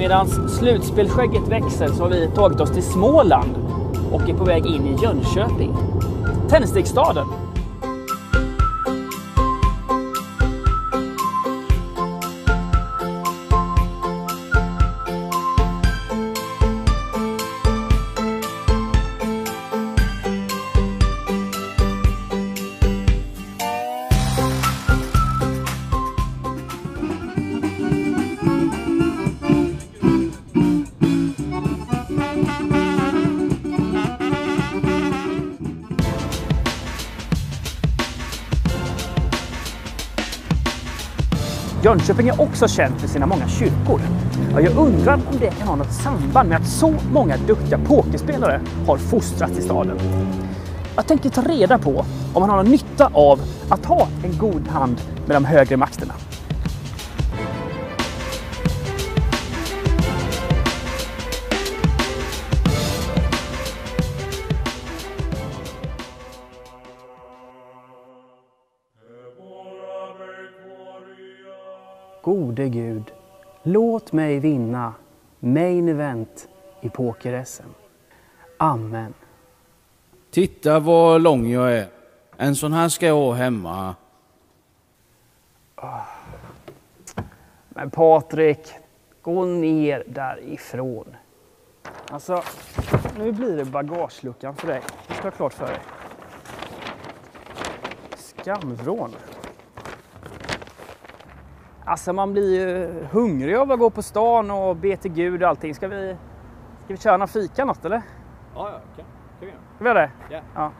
Medan slutspelskägget växer så har vi tagit oss till Småland och är på väg in i Jönköping. Tändsticksstaden. Jönköping är också känd för sina många kyrkor. Jag undrar om det kan ha något samband med att så många duktiga pokerspelare har fostrats i staden. Jag tänker ta reda på om man har någon nytta av att ha en god hand med de högre makterna. Gode Gud, låt mig vinna main event i poker-SM. Amen. Titta vad lång jag är. En sån här ska jag ha hemma. Men Patrik, gå ner därifrån. Alltså, nu blir det bagageluckan för dig. Det ska jag klart för dig. Skamvrån. Alltså man blir ju hungrig av att gå på stan och be till Gud och allting. Ska vi köra några fika något eller? Ja, okej. Ska vi göra det? Ja. Ja.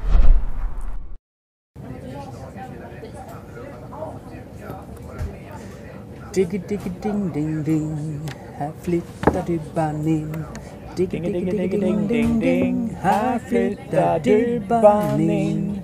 Diggy diggy ding ding ding, här flyttar du ban in. Diggy diggy diggy ding ding ding, här flyttar du ban in.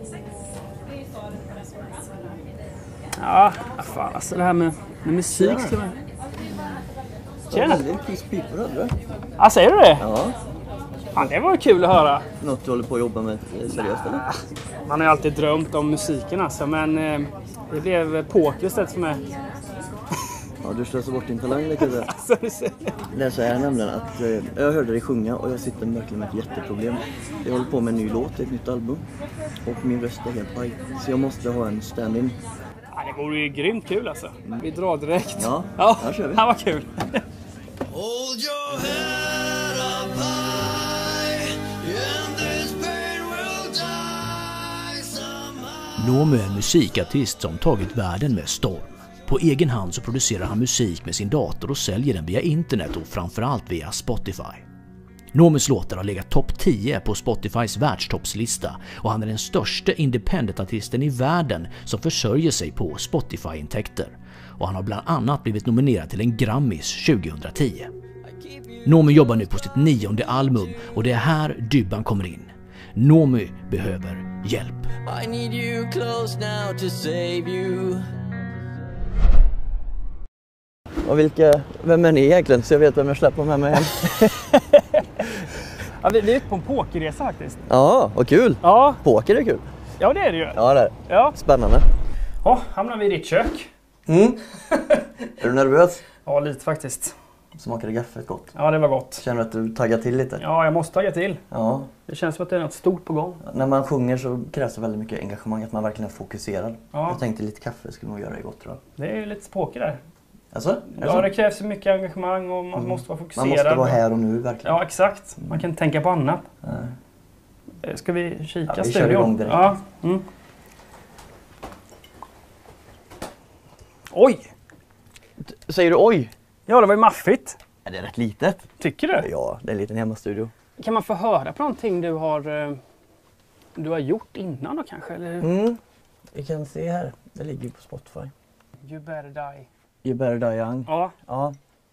Ja, fan alltså det här med musik ska man... Tjena! Det är en pipa hade du? Ja, säger du det? Ja. Fan, det var kul att höra. Något du håller på att jobba med seriöst eller? Man har ju alltid drömt om musiken alltså, men det blev poker istället för mig. Ja, du slösar bort din talang lite där. Alltså, Det är så här nämligen att jag hörde dig sjunga och jag sitter verkligen med ett jätteproblem. Jag håller på med en ny låt, ett nytt album. Och min röst är helt paj. Så jag måste ha en stand-in. Ja, det vore ju grymt kul alltså. Vi drar direkt. Ja, här kör vi. Det var kul. Hold your head up high, and this pain will die somehow. Nomu är en musikartist som tagit världen med storm. På egen hand så producerar han musik med sin dator och säljer den via internet och framförallt via Spotify. Nomus låtar har legat topp 10 på Spotifys världstoppslista och han är den största independent-artisten i världen som försörjer sig på Spotify-intäkter. Och han har bland annat blivit nominerad till en Grammys 2010. Nomu jobbar nu på sitt 9:e album och det är här Dybban kommer in. Nomu behöver hjälp. I need you close now to save you. Och vem är ni egentligen så jag vet vem jag släpper med mig hem? Ja, vi är ute på en pokerresa faktiskt. Ja, vad kul! Ja. Poker är kul. Ja, det är det ju. Ja, det är. Ja. Spännande. Ja, hamnar vi i ditt kök. Är du nervös? Ja, lite faktiskt. Smakade gaffet gott? Ja, det var gott. Känner du att du taggar till lite? Ja, jag måste tagga till. Ja. Det känns som att det är något stort på gång. När man sjunger så krävs det väldigt mycket engagemang, att man verkligen är fokuserad. Ja. Jag tänkte lite kaffe skulle nog göra det gott tror jag. Det är ju lite poker där. Alltså? Ja, det krävs ju mycket engagemang och man måste vara fokuserad. Man måste vara här och nu verkligen. Ja, exakt. Man kan inte tänka på annat. Nej. Ska vi kika Ja, vi studion? kör igång direkt. Ja. Mm. Oj! Säger du oj? Ja, det var ju maffigt. Ja, det är rätt litet. Tycker du? Ja, det är en liten hemmastudio. Kan man få höra på någonting du har gjort innan då kanske? Eller? Vi kan se här. Det ligger på Spotify. You better die. You better die young. Ja. Ja.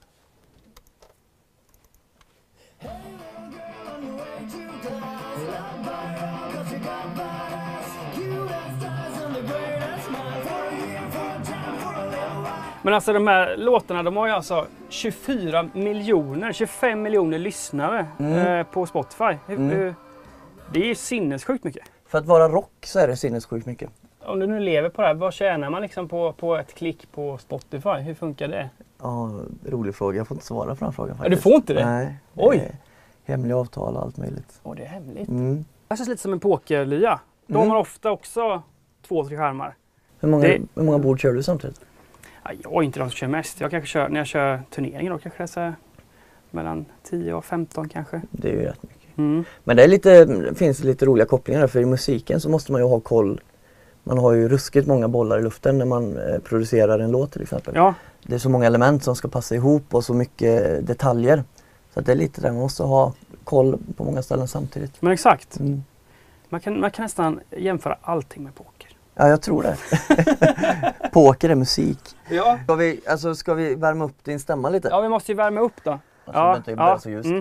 Men alltså de här låtarna, de har ju alltså 25 miljoner lyssnare på Spotify. Det är ju sinnessjukt mycket. För att vara rock så är det sinnessjukt mycket. Om du nu lever på det här, vad tjänar man liksom på ett klick på Spotify? Hur funkar det? Ja, rolig fråga. Jag får inte svara på den frågan faktiskt. Du får inte det? Nej. Oj! Hemliga avtal och allt möjligt. Det är hemligt. Mm. Det känns lite som en pokerlya. De har ofta också 2-3 skärmar. Hur många bord kör du samtidigt? Ja, jag är inte de som kör mest. Jag kanske kör, när jag kör turneringar då kanske det är mellan 10 och 15 kanske. Det är ju rätt mycket. Men det finns lite roliga kopplingar där, för i musiken så måste man ju ha koll. Man har ju ruskigt många bollar i luften när man producerar en låt till exempel. Ja. Det är så många element som ska passa ihop och så mycket detaljer. Så att det är lite där, man måste ha koll på många ställen samtidigt. Men exakt. Man kan nästan jämföra allting med poker. Ja, jag tror det. Poker är musik. Ja. Ska vi värma upp din stämma lite? Ja, vi måste ju värma upp då. Ja, ja. Så just.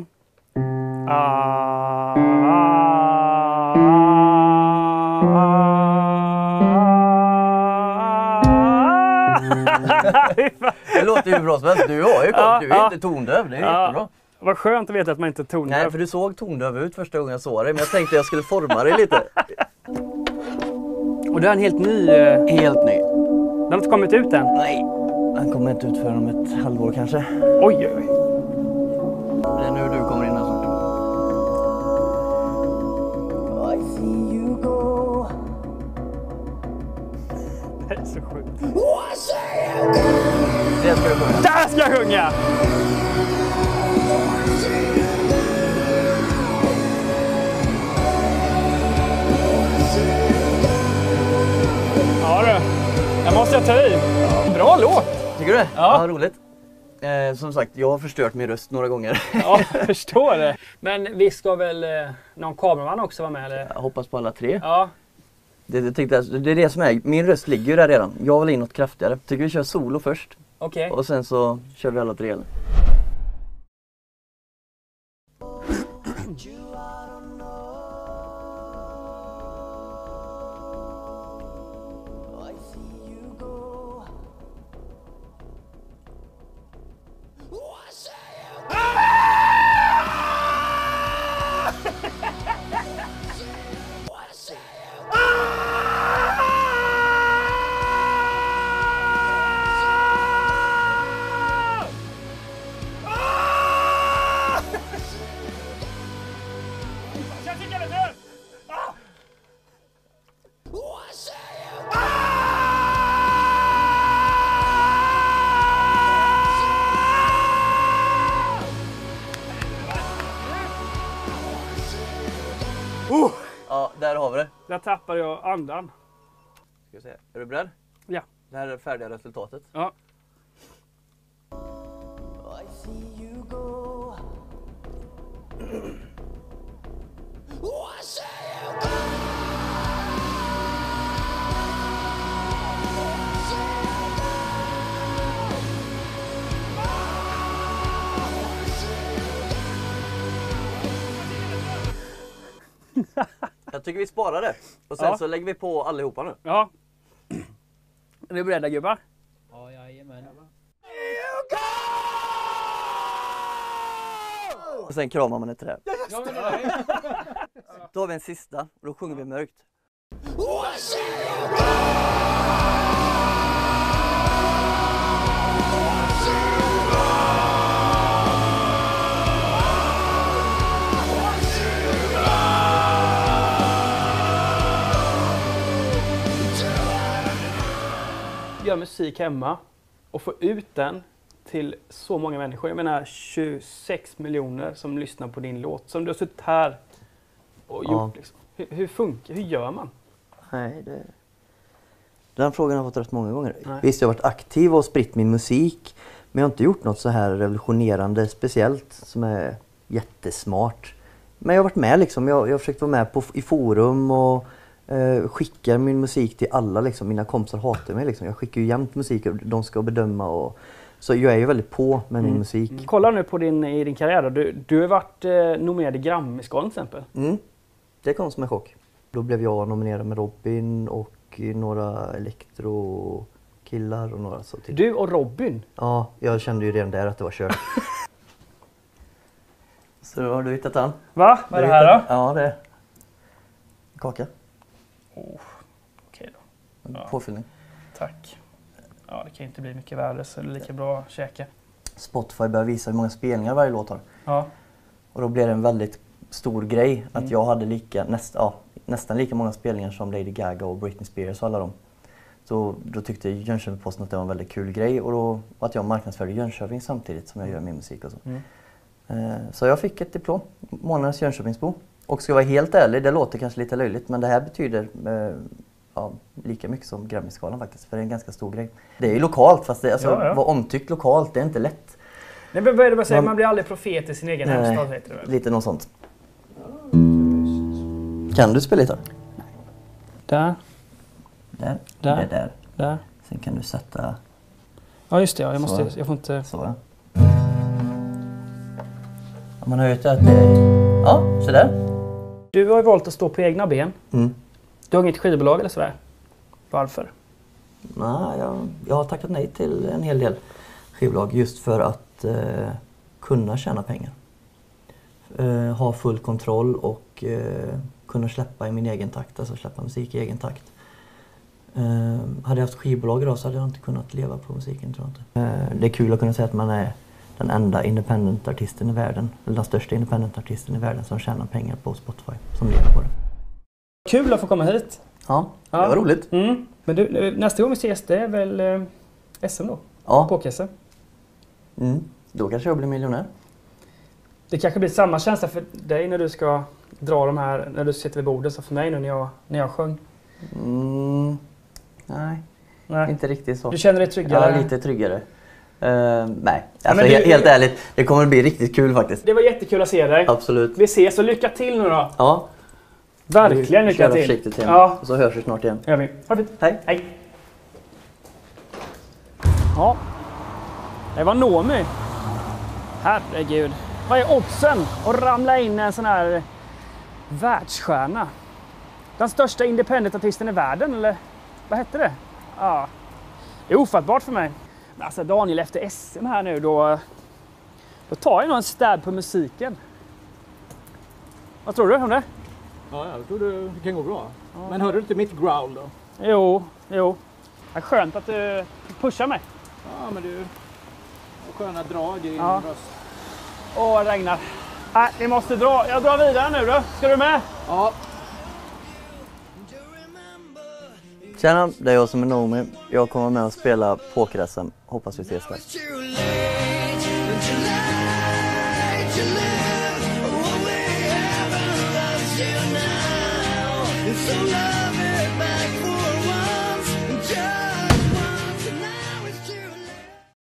Det låter ju bra som helst. Du har ju koll. Du är inte tondöv. Det är jättebra. Vad skönt att veta att man inte är tondöv. Nej, för du såg tondöv ut första gången jag såg dig. Men jag tänkte jag skulle forma dig lite. Och du är en helt ny... Helt ny. Den har inte kommit ut än? Nej, den kommer inte ut förrän om ett halvår kanske. Oj, oj, oj. Det är nu du kommer in här snart. I see you go. Det är så sjukt. Det ska du sjunga. Där ska jag sjunga! Ja du, jag måste ta i. Bra låt! Tycker du det? Ja, roligt. Som sagt, jag har förstört min röst några gånger. Ja, jag förstår det. Men vi ska väl någon kameraman också vara med? Eller? Jag hoppas på alla 3. Ja. Det är det som är. Min röst ligger ju där redan. Jag vill in något kraftigare. Tycker vi kör solo först. Okej. Och sen så kör vi alla 3. Ja, där har vi det. Där tappar jag andan. Ska vi se. Är du beredd? Ja. Det här är det färdiga resultatet. Ja. I see you go. I see you go. Jag tycker vi sparar det. Och sen så lägger vi på allihopa nu. Ja. Är ni beredda gubbar? Ja, jajamän. Och sen kramar man ett träd. Då har vi en sista och då sjunger vi mörkt. Gör musik hemma och få ut den till så många människor. Jag menar 26 miljoner som lyssnar på din låt. Som du har suttit här och gjort. Liksom. Hur funkar, hur gör man? Nej, den frågan har jag fått rätt många gånger. Nej. Visst, jag har varit aktiv och spritt min musik. Men jag har inte gjort något så här revolutionerande speciellt som är jättesmart. Men jag har varit med liksom. Jag har försökt vara med i forum och skickar min musik till alla liksom. Mina kompisar hatar mig liksom. Jag skickar ju jämt musik och de ska bedöma och så jag är ju väldigt på med min musik. Kolla nu på din karriär då. Du har varit nominerad i Grammisgalan till exempel. Det kom som en chock. Då blev jag nominerad med Robin och några elektrokillar och några så till. Du och Robin? Ja, jag kände ju redan där att det var kört. Så har du hittat han? Va? Vad är det här då? Ja, det är kaka. Okej då. påfyllning. Tack. Ja, det kan inte bli mycket värre så det är lika bra att käka. Spotify börjar visa hur många spelningar varje låt har. Ja. Och då blev det en väldigt stor grej att jag hade nästan lika många spelningar som Lady Gaga och Britney Spears och alla dem. Så då tyckte Jönköping-Posten att det var en väldigt kul grej och att jag marknadsförde Jönköping samtidigt som jag gör min musik och så. Så jag fick ett diplom, månadens Jönköpingsbo. Och ska jag vara helt ärlig, det låter kanske lite löjligt men det här betyder lika mycket som Grammy-skalan faktiskt, för det är en ganska stor grej. Det är ju lokalt, fast det vara omtyckt lokalt, det är inte lätt. Nej, men vad är det man säger? Man blir aldrig profet i sin egen hemstad, heter det väl? Lite något sånt. Kan du spela gitarr? Där. Där. Där. Det är där. Där. Sen kan du sätta... Ja, just det. Ja. Jag får inte... Så, ja. Man har hört att det är... Ja, så där. Du har ju valt att stå på egna ben. Mm. Du har inget skivbolag eller sådär. Varför? Nej, jag har tackat nej till en hel del skivbolag just för att kunna tjäna pengar. Ha full kontroll och kunna släppa i min egen takt, alltså släppa musik i egen takt. Hade jag haft skivbolag idag så hade jag inte kunnat leva på musiken, tror jag inte. Det är kul att kunna säga att man är den enda independent-artisten i världen, eller den största independent-artisten i världen som tjänar pengar på Spotify, som lever på det. Kul att få komma hit. Ja, det var roligt. Mm. Men du, nästa gång vi ses, det är väl SM då? Ja. Poker-SM. Då kanske jag blir miljonär. Det kanske blir samma känsla för dig när du ska dra de här, när du sitter vid bordet, så för mig nu när jag sjöng. Nej, inte riktigt så. Du känner dig tryggare? Ja, lite tryggare. Nej, alltså helt ärligt, det kommer att bli riktigt kul faktiskt. Det var jättekul att se dig. Absolut. Vi ses och lycka till nu då. Ja. Verkligen lycka till. Försiktigt igen. Ja. Och så hörs vi snart igen. Gör vi. Ha det fint. Hej. Hej. Ja. Det var Noomi. Herregud. Vad är oddsen att ramla in i en sån här världsstjärna? Den största independent-artisten i världen, eller vad hette det? Ja. Det är ofattbart för mig. Men alltså Daniel, efter SM här nu då tar jag nog en stab på musiken. Vad tror du om det? Ja, jag tror det kan gå bra. Ja. Men hörde du inte mitt growl då? Jo. Det är skönt att du pushar mig. Ja, men du har sköna drag i din röst. Åh, det regnar. Nej, vi måste dra. Jag drar vidare nu då. Ska du med? Ja. Tjena, det är jag som är Noomi. Jag kommer med och spela poker-SM. Hoppas vi ses där. So love it back for